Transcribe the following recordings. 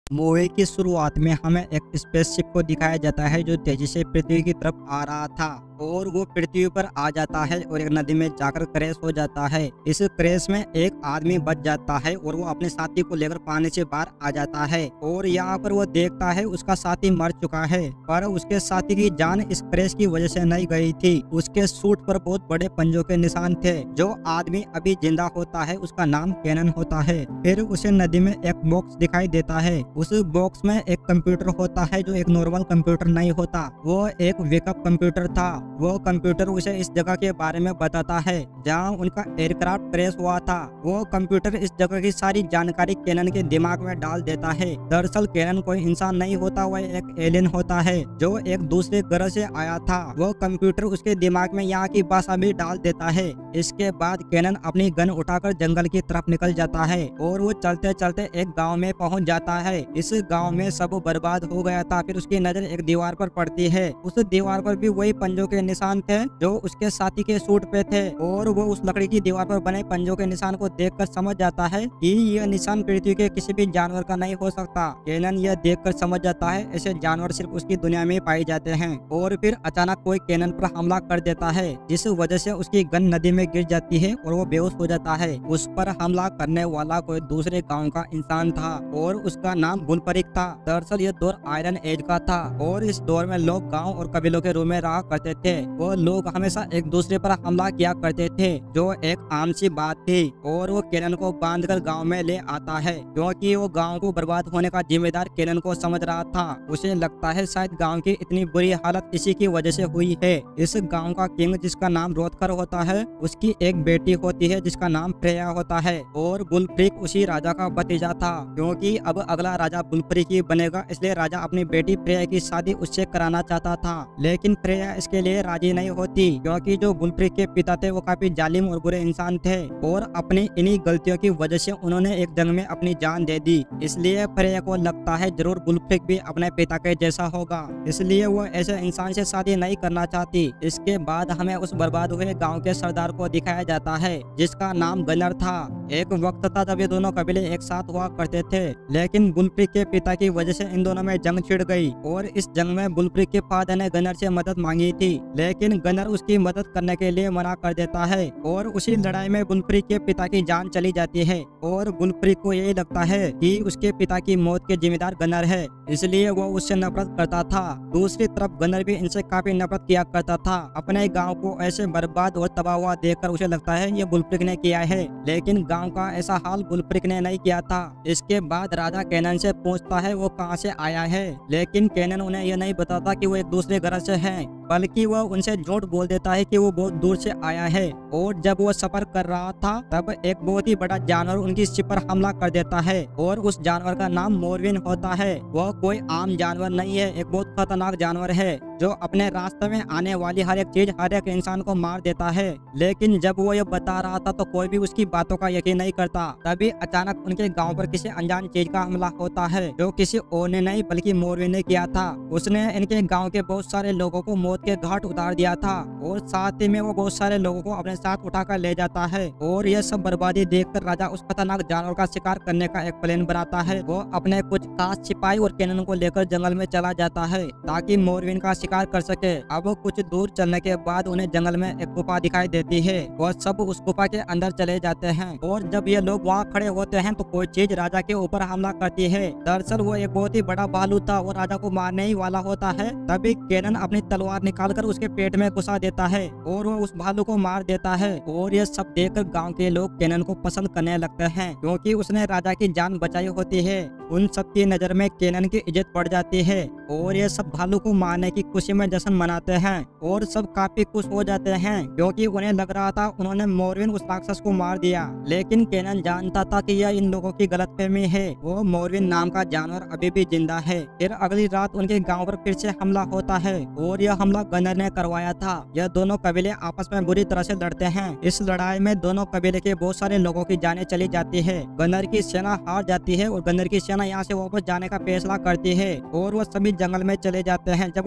Movie की शुरुआत में हमें एक स्पेसशिप को दिखाया जाता है जो तेजी से पृथ्वी की तरफ आ रहा था और वो पृथ्वी पर आ जाता है और एक नदी में जाकर क्रैश हो जाता है। इस क्रैश में एक आदमी बच जाता है और वो अपने साथी को लेकर पानी से बाहर आ जाता है और यहाँ पर वो देखता है उसका साथी मर चुका है, पर उसके साथी की जान इस क्रैश की वजह से नहीं गई थी। उसके सूट पर बहुत बड़े पंजों के निशान थे। जो आदमी अभी जिंदा होता है उसका नाम कैनन होता है। फिर उसे नदी में एक बॉक्स दिखाई देता है। उस बॉक्स में एक कंप्यूटर होता है जो एक नॉर्मल कंप्यूटर नहीं होता, वो एक वेकअप कंप्यूटर था। वो कंप्यूटर उसे इस जगह के बारे में बताता है जहां उनका एयरक्राफ्ट क्रैश हुआ था। वो कंप्यूटर इस जगह की सारी जानकारी कैनन के दिमाग में डाल देता है। दरअसल कैनन कोई इंसान नहीं होता, वह एक एलियन होता है जो एक दूसरे ग्रह से आया था। वो कंप्यूटर उसके दिमाग में यहाँ की भाषा भी डाल देता है। इसके बाद कैनन अपनी गन उठाकर जंगल की तरफ निकल जाता है और वो चलते चलते एक गाँव में पहुँच जाता है। इस गाँव में सब बर्बाद हो गया था। फिर उसकी नजर एक दीवार पर पड़ती है। उस दीवार पर भी वही पंजों के निशान थे जो उसके साथी के सूट पे थे और वो उस लकड़ी की दीवार पर बने पंजों के निशान को देखकर समझ जाता है कि यह निशान पृथ्वी के किसी भी जानवर का नहीं हो सकता। कैनन यह देखकर समझ जाता है ऐसे जानवर सिर्फ उसकी दुनिया में पाए जाते हैं। और फिर अचानक कोई कैनन पर हमला कर देता है जिस वजह से उसकी गन नदी में गिर जाती है और वो बेहोश हो जाता है। उस पर हमला करने वाला कोई दूसरे गाँव का इंसान था और उसका नाम बुलपरिक था। दरअसल यह दौर आयरन एज का था और इस दौर में लोग गाँव और कबीलों के रूप में रहा करते थे। वो लोग हमेशा एक दूसरे पर हमला किया करते थे जो एक आम सी बात थी। और वो कैनन को बांधकर गांव में ले आता है क्योंकि वो गांव को बर्बाद होने का जिम्मेदार कैनन को समझ रहा था। उसे लगता है शायद गांव की इतनी बुरी हालत इसी की वजह से हुई है। इस गांव का किंग जिसका नाम रोथकर होता है, उसकी एक बेटी होती है जिसका नाम फ्रेया होता है और बुलफ्रिक उसी राजा का भतीजा था। क्योंकि अब अगला राजा बुलफ्रिक ही बनेगा, इसलिए राजा अपनी बेटी फ्रेया की शादी उससे कराना चाहता था। लेकिन फ्रेया इसके लिए राजी नहीं होती क्योंकि जो बुलफ्रिक के पिता थे वो काफी जालिम और बुरे इंसान थे और अपनी इन्हीं गलतियों की वजह से उन्होंने एक जंग में अपनी जान दे दी। इसलिए फ्रेया को लगता है जरूर बुलफ्रिक भी अपने पिता के जैसा होगा, इसलिए वो ऐसे इंसान से शादी नहीं करना चाहती। इसके बाद हमें उस बर्बाद हुए गाँव के सरदार को दिखाया जाता है जिसका नाम गनर था। एक वक्त था जब ये दोनों कबीले एक साथ हुआ करते थे, लेकिन बुलफ्रिक के पिता की वजह से इन दोनों में जंग छिड़ गई और इस जंग में बुलफ्रिक के फादर ने गनर से मदद मांगी थी, लेकिन गनर उसकी मदद करने के लिए मना कर देता है और उसी लड़ाई में बुलफ्रिक के पिता की जान चली जाती है। और बुलफ्रिक को यही लगता है कि उसके पिता की मौत के जिम्मेदार गनर है, इसलिए वो उससे नफरत करता था। दूसरी तरफ गनर भी इनसे काफी नफरत किया करता था। अपने गांव को ऐसे बर्बाद और तबाह हुआ देखकर उसे लगता है ये बुलफ्रिक ने किया है, लेकिन गांव का ऐसा हाल बुलफ्रिक ने नहीं किया था। इसके बाद राजा कैनन से पूछता है वो कहाँ से आया है, लेकिन कैनन उन्हें यह नहीं बताता कि वो एक दूसरे ग्रह से है, बल्कि वह उनसे झूठ बोल देता है कि वो बहुत दूर से आया है। और जब वो सफर कर रहा था तब एक बहुत ही बड़ा जानवर उनकी शिप पर हमला कर देता है और उस जानवर का नाम मोरविन होता है। वह कोई आम जानवर नहीं है, एक बहुत खतरनाक जानवर है जो अपने रास्ते में आने वाली हर एक चीज हर एक इंसान को मार देता है। लेकिन जब वो ये बता रहा था तो कोई भी उसकी बातों का यकीन नहीं करता। तभी अचानक उनके गांव पर किसी अनजान चीज का हमला होता है जो किसी और ने नहीं बल्कि मोरविन ने किया था। उसने इनके गांव के बहुत सारे लोगों को मौत के घाट उतार दिया था और साथ ही में वो बहुत सारे लोगों को अपने साथ उठाकर ले जाता है। और यह सब बर्बादी देखकर राजा उस खतरनाक जानवर का शिकार करने का एक प्लान बनाता है। वो अपने कुछ खास सिपाही और कैनन को लेकर जंगल में चला जाता है ताकि मोरविन का शिकार कर सके। अब कुछ दूर चलने के बाद उन्हें जंगल में एक गुफा दिखाई देती है। वह सब उस गुफा के अंदर चले जाते हैं और जब ये लोग वहाँ खड़े होते हैं तो कोई चीज राजा के ऊपर हमला करती है। दरअसल वो एक बहुत ही बड़ा भालू था और राजा को मारने ही वाला होता है। तभी कैनन अपनी तलवार निकालकर उसके पेट में घुसा देता है और वो उस भालू को मार देता है। और ये सब देखकर गांव के लोग कैनन को पसंद करने लगते हैं क्योंकि उसने राजा की जान बचाई होती है। उन सब की नजर में कैनन की इज्जत बढ़ जाती है और ये सब भालू को मारने की खुशी में जश्न मनाते हैं और सब काफी खुश हो जाते हैं क्योंकि उन्हें लग रहा था उन्होंने मोरविन उस राक्षस को मार दिया। लेकिन कैनन जानता था कि यह इन लोगों की गलतफहमी है, वो मोरविन नाम का जानवर अभी भी जिंदा है। फिर अगली रात उनके गांव पर फिर से हमला होता है और यह हमला गनर ने करवाया था। यह दोनों कबीले आपस में बुरी तरह से लड़ते हैं। इस लड़ाई में दोनों कबीले के बहुत सारे लोगों की जानें चली जाती है। गनर की सेना हार जाती है और गनर की सेना यहाँ से वापस जाने का फैसला करती है और वो सभी जंगल में चले जाते हैं। जब वो जंगल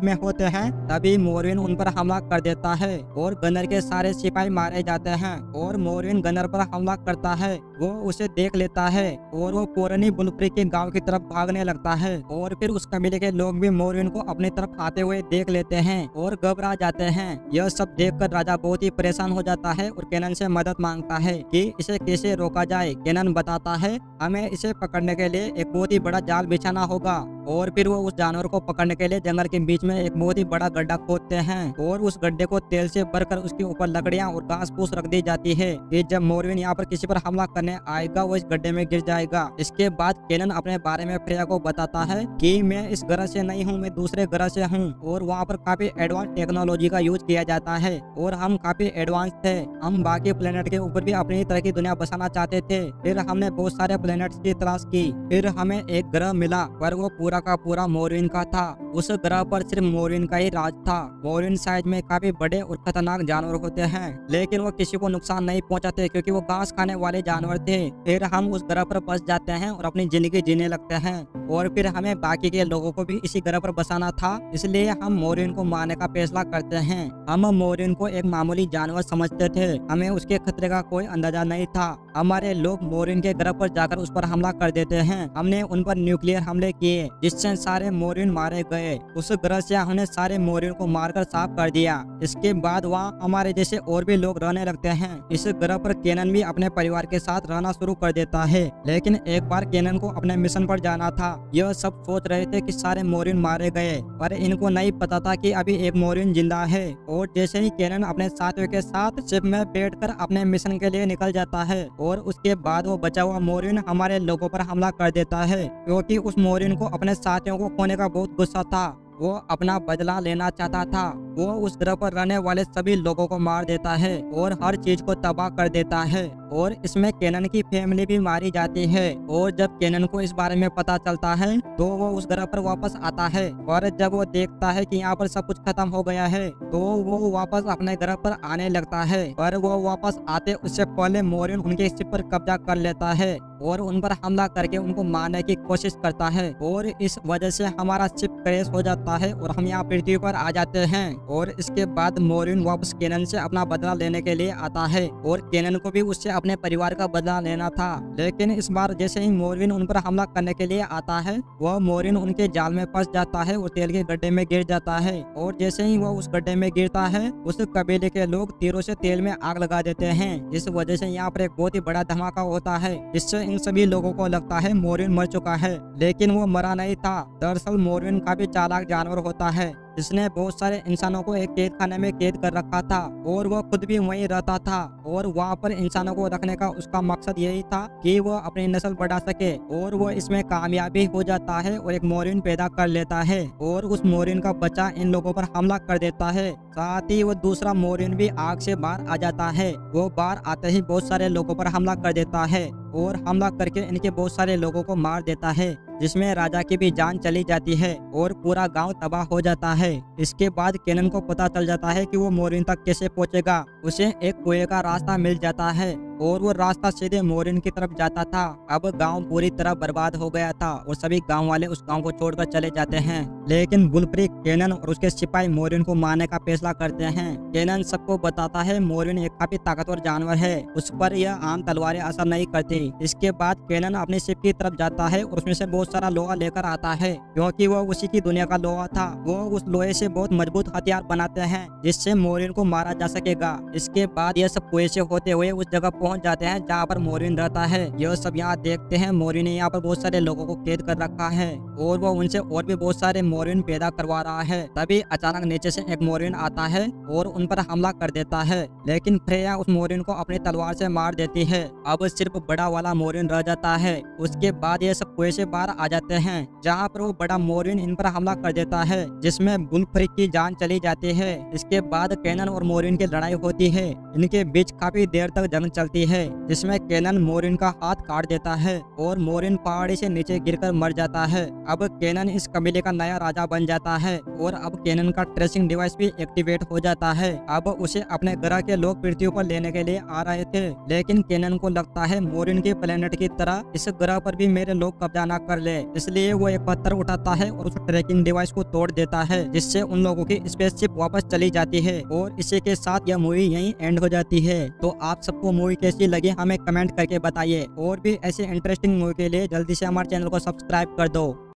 में होते हैं तभी मोरविन उन पर हमला कर देता है और गनर के सारे सिपाही मारे जाते हैं और मोरविन गनर पर हमला करता है। वो उसे देख लेता है और वो पुरानी बुलफ्रीक के गांव की तरफ भागने लगता है और फिर उस कबीले के लोग भी मोरविन को अपनी तरफ आते हुए देख लेते हैं और घबरा जाते हैं। यह सब देखकर राजा बहुत ही परेशान हो जाता है और केनन से मदद मांगता है कि इसे कैसे रोका जाए। केनन बताता है हमें इसे पकड़ने के लिए एक बहुत ही बड़ा जाल बिछाना होगा और फिर वो उस जानवर को पकड़ने के लिए जंगल के बीच में एक बहुत ही बड़ा गड्ढा खोदते हैं और उस गड्ढे को तेल से भरकर उसके ऊपर लकड़ियां और घास फूस रख दी जाती है कि जब मोरविन यहाँ पर किसी पर हमला करने आएगा वो इस गड्ढे में गिर जाएगा। इसके बाद केनन अपने बारे में फ्रेया को बताता है कि मैं इस ग्रह से नहीं हूँ, मैं दूसरे ग्रह से हूँ और वहाँ पर काफी एडवांस टेक्नोलॉजी का यूज किया जाता है और हम काफी एडवांस थे। हम बाकी प्लेनेट के ऊपर भी अपनी तरह की दुनिया बसाना चाहते थे। फिर हमने बहुत सारे प्लेनेट्स की तलाश की, फिर हमें एक ग्रह मिला पर वो पूरा का पूरा मोरविन का था। उस ग्रह पर सिर्फ मोरविन का ही राज था। मोरविन साइज में काफी बड़े और खतरनाक जानवर होते हैं लेकिन वो किसी को नुकसान नहीं पहुंचाते क्योंकि वो घास खाने वाले जानवर थे। फिर हम उस ग्रह पर बस जाते हैं और अपनी जिंदगी जीने लगते हैं और फिर हमें बाकी के लोगों को भी इसी ग्रह पर बसाना था, इसलिए हम मोरविन को मारने का फैसला करते हैं। हम मोरविन को एक मामूली जानवर समझते थे, हमें उसके खतरे का कोई अंदाजा नहीं था। हमारे लोग मोरविन के ग्रह पर जाकर उस पर हमला कर देते हैं। हमने उन पर न्यूक्लियर हमले किए जिससे सारे मोरविन मारे गए। उस ग्रह से हमने सारे मोरविन को मारकर साफ कर दिया। इसके बाद वहाँ हमारे जैसे और भी लोग रहने लगते हैं। इस ग्रह पर केनन भी अपने परिवार के साथ रहना शुरू कर देता है लेकिन एक बार केनन को अपने मिशन पर जाना था। यह सब सोच रहे थे कि सारे मोरविन मारे गए पर इनको नहीं पता था कि अभी एक मोरविन जिंदा है। और जैसे ही केनन अपने साथियों के साथ शिप में बैठकर अपने मिशन के लिए निकल जाता है और उसके बाद वो बचा हुआ मोरविन हमारे लोगों पर हमला कर देता है क्योंकि उस मोरविन को अपने साथियों को खोने का बहुत गुस्सा था। वो अपना बदला लेना चाहता था। वो उस ग्रह पर रहने वाले सभी लोगों को मार देता है और हर चीज को तबाह कर देता है और इसमें केनन की फैमिली भी मारी जाती है। और जब केनन को इस बारे में पता चलता है तो वो उस ग्रह पर वापस आता है और जब वो देखता है कि यहाँ पर सब कुछ खत्म हो गया है तो वो वापस अपने ग्रह पर आने लगता है। पर वो वापस आते उससे पहले मोरविन उनके शिप पर कब्जा कर लेता है और उन पर हमला करके उनको मारने की कोशिश करता है और इस वजह से हमारा शिप क्रैश हो जाता है और हम यहाँ पृथ्वी पर आ जाते हैं। और इसके बाद मोरविन वापस केनन से अपना बदला लेने के लिए आता है और केनन को भी उससे अपने परिवार का बदला लेना था। लेकिन इस बार जैसे ही मोरविन उन पर हमला करने के लिए आता है वह मोरविन उनके जाल में फंस जाता है और तेल के गड्ढे में गिर जाता है। और जैसे ही वो उस गड्ढे में गिरता है उस कबीले के लोग तीरों से तेल में आग लगा देते हैं जिस वजह से यहाँ पर एक बहुत ही बड़ा धमाका होता है जिससे इन सभी लोगों को लगता है मोरविन मर चुका है लेकिन वो मरा नहीं था। दरअसल मोरविन काफी चालाक जानवर होता है जिसने बहुत सारे इंसानों को एक कैद खाने में कैद कर रखा था और वो खुद भी वहीं रहता था और वहाँ पर इंसानों को रखने का उसका मकसद यही था कि वो अपनी नस्ल बढ़ा सके। और वो इसमें कामयाबी हो जाता है और एक मोरविन पैदा कर लेता है और उस मोरविन का बच्चा इन लोगों पर हमला कर देता है। साथ ही वो दूसरा मोरविन भी आग से बाहर आ जाता है। वो बाहर आते ही बहुत सारे लोगों पर हमला कर देता है और हमला करके इनके बहुत सारे लोगों को मार देता है जिसमें राजा की भी जान चली जाती है और पूरा गांव तबाह हो जाता है। इसके बाद केनन को पता चल जाता है कि वो मोरविन तक कैसे पहुंचेगा। उसे एक कुएं का रास्ता मिल जाता है और वो रास्ता सीधे मोरविन की तरफ जाता था। अब गांव पूरी तरह बर्बाद हो गया था और सभी गांव वाले उस गांव को छोड़कर चले जाते हैं। लेकिन बुलफ्रीक केनन और उसके सिपाही मोरविन को मारने का फैसला करते हैं। केनन सबको बताता है मोरविन एक काफी ताकतवर जानवर है, उस पर यह आम तलवारें असर नहीं करती। इसके बाद केनन अपनी शिप की तरफ जाता है और उसमें से बहुत सारा लोहा लेकर आता है क्योंकि वो उसी की दुनिया का लोहा था। वो उस लोहे से बहुत मजबूत हथियार बनाते हैं जिससे मोरविन को मारा जा सकेगा। इसके बाद यह सब कुएं से होते हुए उस जगह पहुंच जाते हैं जहाँ पर मोरविन रहता है। यह सब यहाँ देखते हैं मोरविन ने यहाँ पर बहुत सारे लोगों को कैद कर रखा है और वो उनसे और भी बहुत सारे मोरविन पैदा करवा रहा है। तभी अचानक नीचे से एक मोरविन आता है और उन पर हमला कर देता है लेकिन फ्रेया उस मोरविन को अपनी तलवार से मार देती है। अब सिर्फ बड़ा वाला मोरविन रह जाता है। उसके बाद ये सब कुएं से बाहर आ जाते हैं जहाँ पर वो बड़ा मोरविन इन पर हमला कर देता है जिसमें बुलफ्रीक की जान चली जाती है। इसके बाद केनन और मोरविन की लड़ाई होती है। इनके बीच काफी देर तक जंग चलती होती है जिसमें केनन मोरिन का हाथ काट देता है और मोरिन पहाड़ी से नीचे गिरकर मर जाता है। अब केनन इस कबीले का नया राजा बन जाता है और अब केनन का ट्रेसिंग डिवाइस भी एक्टिवेट हो जाता है। अब उसे अपने ग्रह के लोग पृथ्वी पर लेने के लिए आ रहे थे, लेकिन केनन को लगता है मोरिन के प्लेनेट की तरह इस ग्रह पर भी मेरे लोग कब्जा न कर ले, इसलिए वो एक पत्थर उठाता है और उस ट्रैकिंग डिवाइस को तोड़ देता है, जिससे उन लोगों की स्पेसशिप वापस चली जाती है। और इसी के साथ यह मूवी यहीं एंड हो जाती है। तो आप सबको मूवी कैसी लगी हमें कमेंट करके बताइए और भी ऐसे इंटरेस्टिंग मूवी के लिए जल्दी से हमारे चैनल को सब्सक्राइब कर दो।